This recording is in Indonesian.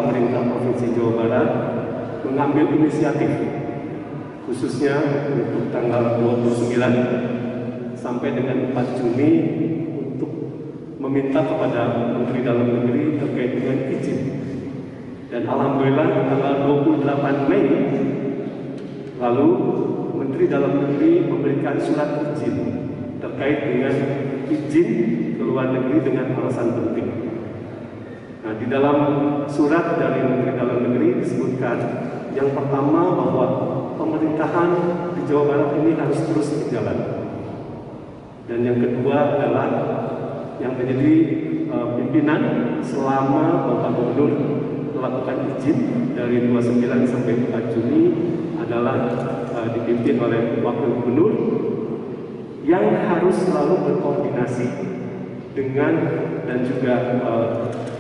pemerintah Provinsi Jawa Barat mengambil inisiatif khususnya untuk tanggal 29 sampai dengan 4 Juni untuk meminta kepada Menteri Dalam Negeri terkait dengan izin. Dan alhamdulillah tanggal 28 Mei lalu Menteri Dalam Negeri memberikan surat izin terkait dengan izin ke luar negeri dengan alasan penting. Nah, di dalam surat dari Menteri Dalam Negeri disebutkan yang pertama bahwa pemerintahan di Jawa Barat ini harus terus berjalan. Dan yang kedua adalah yang menjadi pimpinan selama Bapak Gubernur melakukan izin dari 29 sampai 4 Juni adalah dipimpin oleh Wakil Gubernur yang harus selalu berkoordinasi dengan dan juga